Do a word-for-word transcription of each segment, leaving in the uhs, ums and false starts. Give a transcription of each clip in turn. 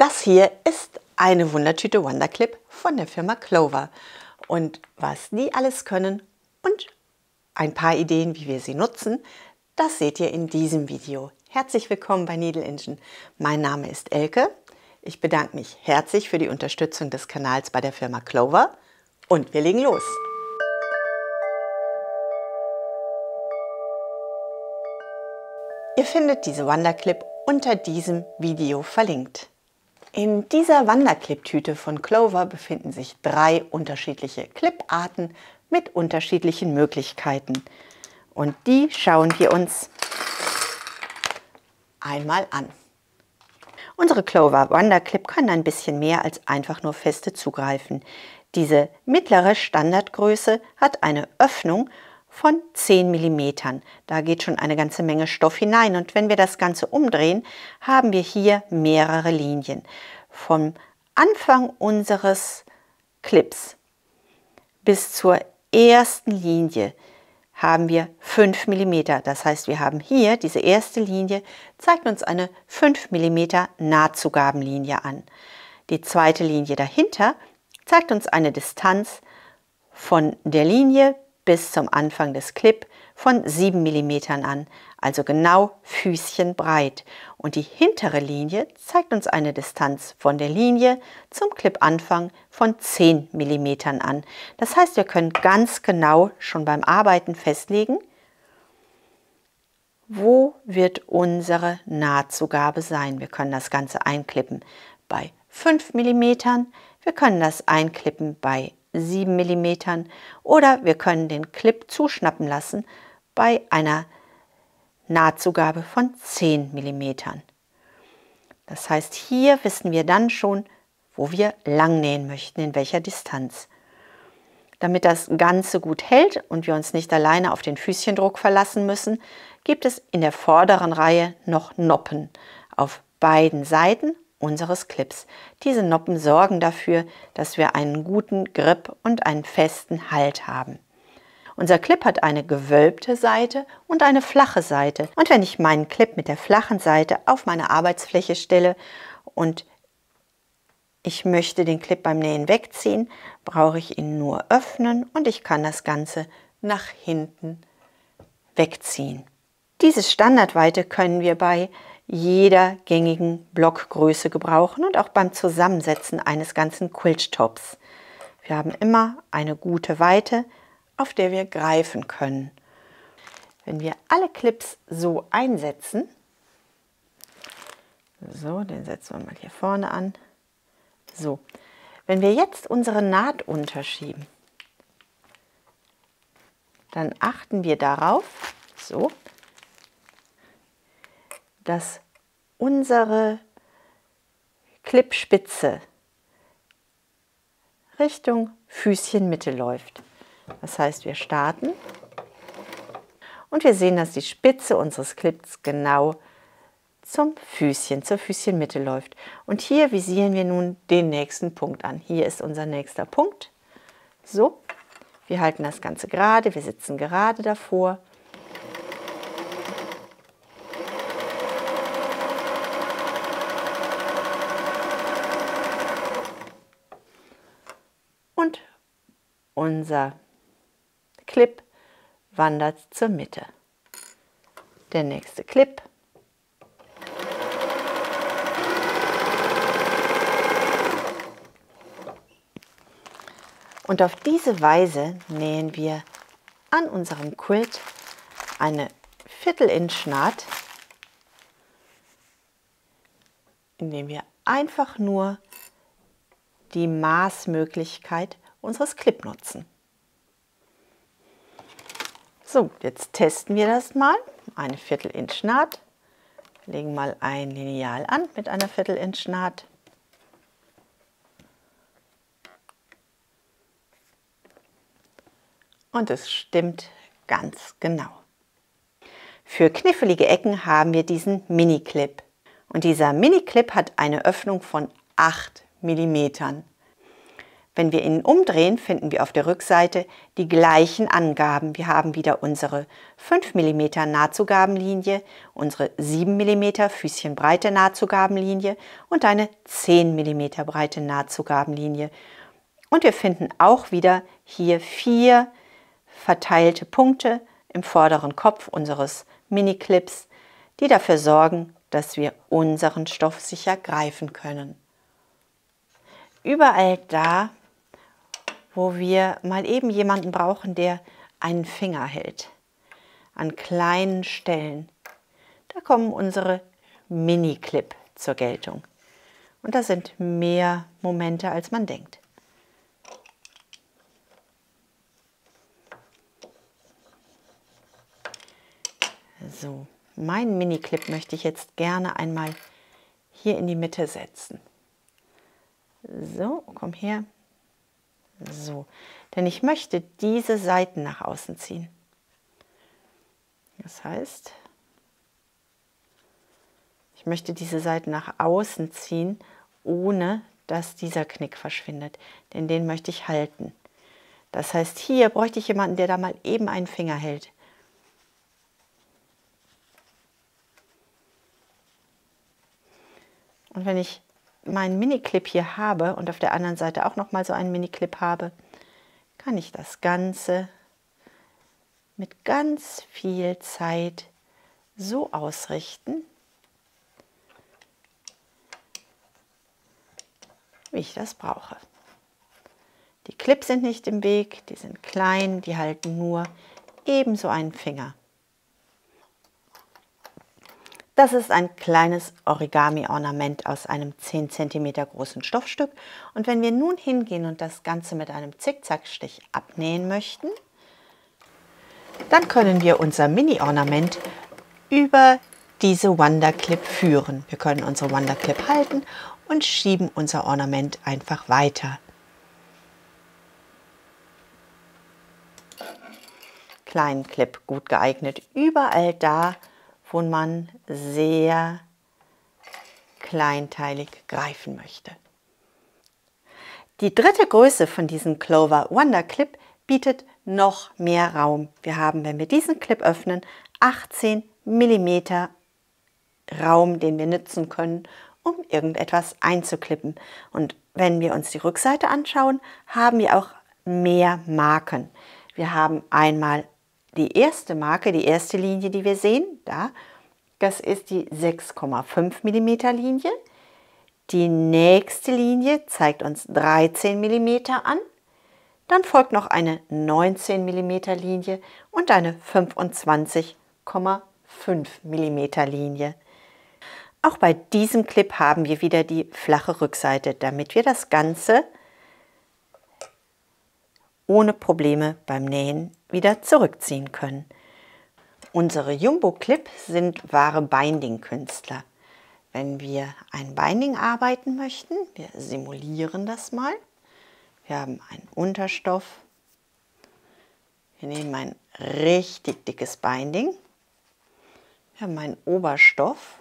Das hier ist eine Wundertüte Wonderclip von der Firma Clover. Und was die alles können und ein paar Ideen, wie wir sie nutzen, das seht ihr in diesem Video. Herzlich willkommen bei Needle Engine. Mein Name ist Elke. Ich bedanke mich herzlich für die Unterstützung des Kanals bei der Firma Clover und wir legen los. Ihr findet diese Wonderclip unter diesem Video verlinkt. In dieser Wonderclip-Tüte von Clover befinden sich drei unterschiedliche Cliparten mit unterschiedlichen Möglichkeiten. Und die schauen wir uns einmal an. Unsere Clover Wonderclip können ein bisschen mehr als einfach nur feste zugreifen. Diese mittlere Standardgröße hat eine Öffnung von zehn Millimeter. Da geht schon eine ganze Menge Stoff hinein und wenn wir das Ganze umdrehen, haben wir hier mehrere Linien. Vom Anfang unseres Clips bis zur ersten Linie haben wir fünf Millimeter. Das heißt, wir haben hier, diese erste Linie zeigt uns eine fünf Millimeter Nahtzugabenlinie an. Die zweite Linie dahinter zeigt uns eine Distanz von der Linie bis zum Anfang des Clip von sieben Millimeter an, also genau Füßchen breit. Und die hintere Linie zeigt uns eine Distanz von der Linie zum Clipanfang von zehn Millimeter an. Das heißt, wir können ganz genau schon beim Arbeiten festlegen, wo wird unsere Nahtzugabe sein. Wir können das Ganze einklippen bei fünf Millimeter, wir können das einklippen bei sieben Millimeter oder wir können den Clip zuschnappen lassen bei einer Nahtzugabe von zehn Millimeter. Das heißt, hier wissen wir dann schon, wo wir lang nähen möchten, in welcher Distanz. Damit das Ganze gut hält und wir uns nicht alleine auf den Füßchendruck verlassen müssen, gibt es in der vorderen Reihe noch Noppen auf beiden Seiten unseres Clips. Diese Noppen sorgen dafür, dass wir einen guten Grip und einen festen Halt haben. Unser Clip hat eine gewölbte Seite und eine flache Seite. Und wenn ich meinen Clip mit der flachen Seite auf meine Arbeitsfläche stelle und ich möchte den Clip beim Nähen wegziehen, brauche ich ihn nur öffnen und ich kann das Ganze nach hinten wegziehen. Diese Standardweite können wir bei jeder gängigen Blockgröße gebrauchen und auch beim Zusammensetzen eines ganzen Quilttops. Wir haben immer eine gute Weite, auf der wir greifen können. Wenn wir alle Clips so einsetzen, so, den setzen wir mal hier vorne an, so, wenn wir jetzt unsere Naht unterschieben, dann achten wir darauf, so, dass unsere Clipspitze Richtung Füßchenmitte läuft. Das heißt, wir starten und wir sehen, dass die Spitze unseres Clips genau zum Füßchen, zur Füßchenmitte läuft. Und hier visieren wir nun den nächsten Punkt an. Hier ist unser nächster Punkt. So, wir halten das Ganze gerade, wir sitzen gerade davor. Und unser Clip wandert zur Mitte. Der nächste Clip. Und auf diese Weise nähen wir an unserem Quilt eine Viertel-Inch Naht, indem wir einfach nur die Maßmöglichkeit unseres Clip nutzen. So, jetzt testen wir das mal. Eine Viertel-Inch Naht. Legen mal ein Lineal an mit einer Viertel-Inch Naht. Und es stimmt ganz genau. Für knifflige Ecken haben wir diesen Mini-Clip. Und dieser Mini-Clip hat eine Öffnung von acht Millimeter. Wenn wir ihn umdrehen, finden wir auf der Rückseite die gleichen Angaben. Wir haben wieder unsere fünf Millimeter Nahtzugabenlinie, unsere sieben Millimeter Füßchenbreite Nahtzugabenlinie und eine zehn Millimeter breite Nahtzugabenlinie. Und wir finden auch wieder hier vier verteilte Punkte im vorderen Kopf unseres Mini-Clips, die dafür sorgen, dass wir unseren Stoff sicher greifen können. Überall da, wo wir mal eben jemanden brauchen, der einen Finger hält, an kleinen Stellen, da kommen unsere Mini-Clip zur Geltung. Und das sind mehr Momente, als man denkt. So, meinen Mini-Clip möchte ich jetzt gerne einmal hier in die Mitte setzen. So, komm her. So, denn ich möchte diese Seiten nach außen ziehen. Das heißt, ich möchte diese Seiten nach außen ziehen, ohne dass dieser Knick verschwindet, denn den möchte ich halten. Das heißt, hier bräuchte ich jemanden, der da mal eben einen Finger hält. Und wenn ich meinen Mini-Clip hier habe und auf der anderen Seite auch noch mal so einen Mini-Clip habe, kann ich das Ganze mit ganz viel Zeit so ausrichten, wie ich das brauche. Die Clips sind nicht im Weg, die sind klein, die halten nur ebenso einen Finger. Das ist ein kleines Origami-Ornament aus einem zehn Zentimeter großen Stoffstück. Und wenn wir nun hingehen und das Ganze mit einem Zickzackstich abnähen möchten, dann können wir unser Mini-Ornament über diese Wonderclip führen. Wir können unsere Wonderclip halten und schieben unser Ornament einfach weiter. Kleinen Clip, gut geeignet, überall da, wo man sehr kleinteilig greifen möchte. Die dritte Größe von diesem Clover Wonderclip bietet noch mehr Raum. Wir haben, wenn wir diesen Clip öffnen, achtzehn Millimeter Raum, den wir nutzen können, um irgendetwas einzuklippen. Und wenn wir uns die Rückseite anschauen, haben wir auch mehr Marken. Wir haben einmal die erste Marke, die erste Linie, die wir sehen, da, das ist die sechs Komma fünf Millimeter Linie. Die nächste Linie zeigt uns dreizehn Millimeter an. Dann folgt noch eine neunzehn Millimeter Linie und eine fünfundzwanzig Komma fünf Millimeter Linie. Auch bei diesem Clip haben wir wieder die flache Rückseite, damit wir das Ganze ohne Probleme beim Nähen wieder zurückziehen können. Unsere Jumbo-Clips sind wahre Binding-Künstler. Wenn wir ein Binding arbeiten möchten, wir simulieren das mal. Wir haben einen Unterstoff. Wir nehmen ein richtig dickes Binding. Wir haben einen Oberstoff.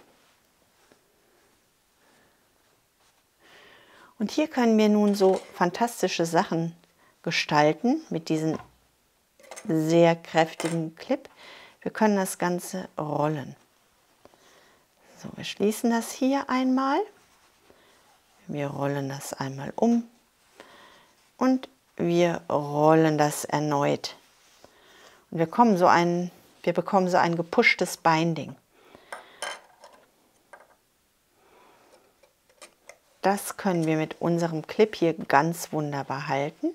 Und hier können wir nun so fantastische Sachen gestalten mit diesem sehr kräftigen Clip. Wir können das Ganze rollen. So, wir schließen das hier einmal. Wir rollen das einmal um und wir rollen das erneut. Und wir, kommen so ein, wir bekommen so ein gepushtes Binding. Das können wir mit unserem Clip hier ganz wunderbar halten.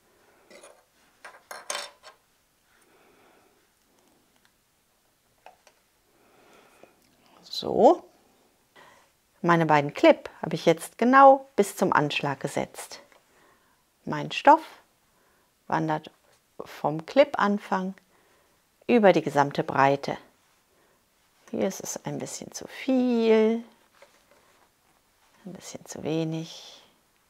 So, meine beiden Clip habe ich jetzt genau bis zum Anschlag gesetzt. Mein Stoff wandert vom Clip-Anfang über die gesamte Breite. Hier ist es ein bisschen zu viel, ein bisschen zu wenig.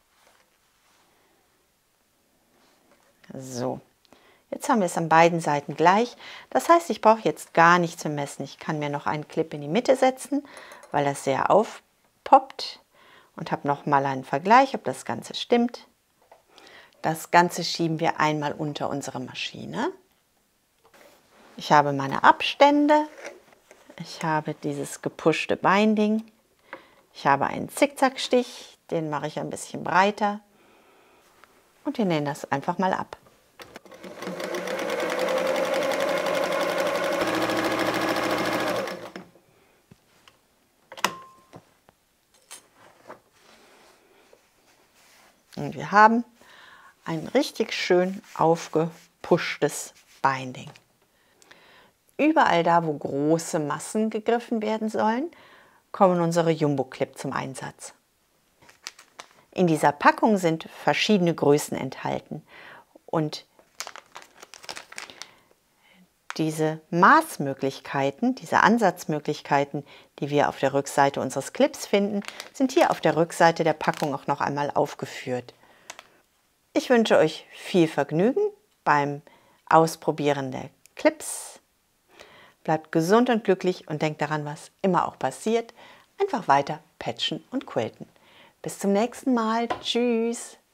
So. Jetzt haben wir es an beiden Seiten gleich. Das heißt, ich brauche jetzt gar nicht zu messen. Ich kann mir noch einen Clip in die Mitte setzen, weil das sehr aufpoppt. Und habe noch mal einen Vergleich, ob das Ganze stimmt. Das Ganze schieben wir einmal unter unsere Maschine. Ich habe meine Abstände. Ich habe dieses gepushte Binding. Ich habe einen Zickzackstich, den mache ich ein bisschen breiter. Und wir nähen das einfach mal ab. Und wir haben ein richtig schön aufgepushtes Binding. Überall da, wo große Massen gegriffen werden sollen, kommen unsere Jumbo-Clip zum Einsatz. In dieser Packung sind verschiedene Größen enthalten und diese Maßmöglichkeiten, diese Ansatzmöglichkeiten, die wir auf der Rückseite unseres Clips finden, sind hier auf der Rückseite der Packung auch noch einmal aufgeführt. Ich wünsche euch viel Vergnügen beim Ausprobieren der Clips. Bleibt gesund und glücklich und denkt daran, was immer auch passiert, einfach weiter patchen und quilten. Bis zum nächsten Mal. Tschüss!